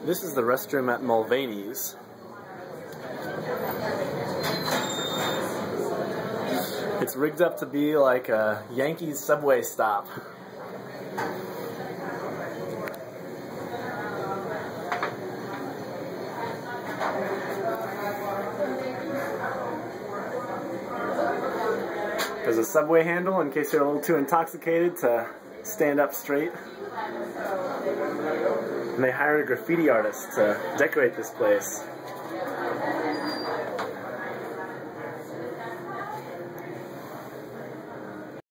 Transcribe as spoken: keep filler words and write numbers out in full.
This is the restroom at Mulvaney's. It's rigged up to be like a Yankees subway stop. There's a subway handle in case you're a little too intoxicated to stand up straight. And they hired a graffiti artist to decorate this place.